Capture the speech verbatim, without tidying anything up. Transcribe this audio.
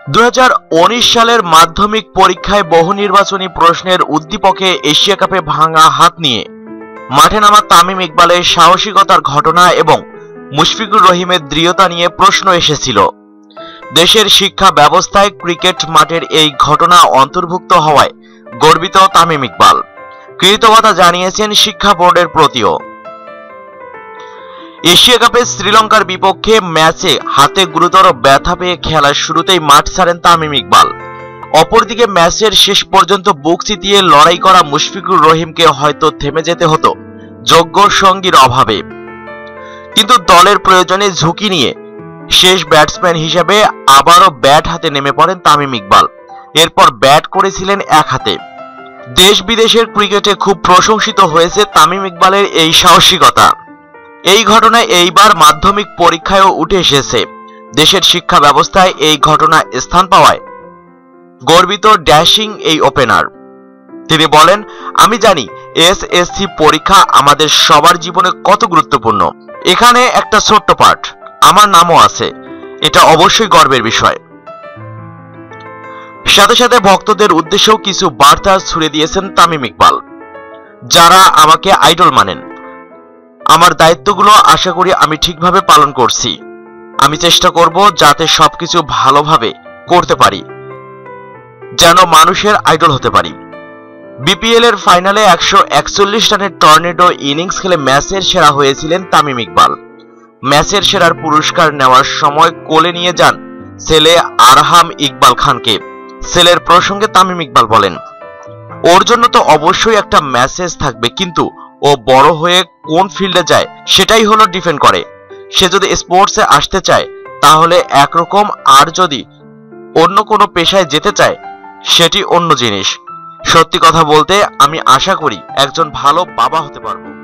দুই হাজার উনিশ সালের মাধ্যমিক পরীক্ষায় বহু নির্বাচনী প্রশ্নের উদ্দীপকে এশিয়া কাপে ভাঙা হাত নিয়ে মাঠে নামা তামিম ইকবালের সাহসিকতার ঘটনা এবং মুশফিকুর রহিমের দৃঢ়তা নিয়ে প্রশ্ন এসেছিল। দেশের শিক্ষা ব্যবস্থায় ক্রিকেট মাঠের এই ঘটনা অন্তর্ভুক্ত হওয়ায় গর্বিত তামিম ইকবাল কৃতজ্ঞতা জানিয়েছেন শিক্ষা বোর্ডের প্রতিও। এশিয়া কাপে শ্রীলঙ্কার বিপক্ষে ম্যাচে হাতে গুরুতর ব্যথা পেয়ে খেলার শুরুতেই মাঠ ছাড়েন তামিম ইকবাল। অপরদিকে ম্যাচের শেষ পর্যন্ত বুক চিতিয়ে লড়াই করা মুশফিকুর রহিমকে হয়তো থেমে যেতে হতো যোগ্য সঙ্গীর অভাবে, কিন্তু দলের প্রয়োজনে ঝুঁকি নিয়ে শেষ ব্যাটসম্যান হিসেবে আবারও ব্যাট হাতে নেমে পড়েন তামিম ইকবাল। এরপর ব্যাট করেছিলেন এক হাতে। দেশ বিদেশের ক্রিকেটে খুব প্রশংসিত হয়েছে তামিম ইকবালের এই সাহসিকতা। এই ঘটনায় এইবার মাধ্যমিক পরীক্ষায়ও উঠে এসেছে। দেশের শিক্ষা ব্যবস্থায় এই ঘটনা স্থান পাওয়ায় গর্বিত ড্যাশিং এই ওপেনার। তিনি বলেন, আমি জানি এসএসসি পরীক্ষা আমাদের সবার জীবনে কত গুরুত্বপূর্ণ। এখানে একটা ছোট্ট পার্ট, আমার নামও আছে, এটা অবশ্যই গর্বের বিষয়। সাথে সাথে ভক্তদের উদ্দেশ্যেও কিছু বার্তা ছুড়ে দিয়েছেন তামিম ইকবাল। যারা আমাকে আইডল মানেন, আমার দায়িত্বগুলো আশা করি আমি ঠিকভাবে পালন করছি। আমি চেষ্টা করব যাতে সবকিছু ভালোভাবে করতে পারি, যেন মানুষের আইডল হতে পারি। বিপিএল এর ফাইনালে একশো একচল্লিশ রানের টর্নেডো ইনিংস খেলে ম্যাচের সেরা হয়েছিলেন তামিম ইকবাল। ম্যাচের সেরার পুরস্কার নেওয়ার সময় কোলে নিয়ে যান ছেলে আরহাম ইকবাল খানকে। ছেলের প্রসঙ্গে তামিম ইকবাল বলেন, ওর জন্য তো অবশ্যই একটা মেসেজ থাকবে, কিন্তু ও বড় হয়ে কোন ফিল্ডে যায় সেটাই হলো ডিফেন্ড করে। সে যদি স্পোর্টসে আসতে চায় তাহলে একরকম, আর যদি অন্য কোনো পেশায় যেতে চায় সেটি অন্য জিনিস। সত্যি কথা বলতে আমি আশা করি একজন ভালো বাবা হতে পারবো।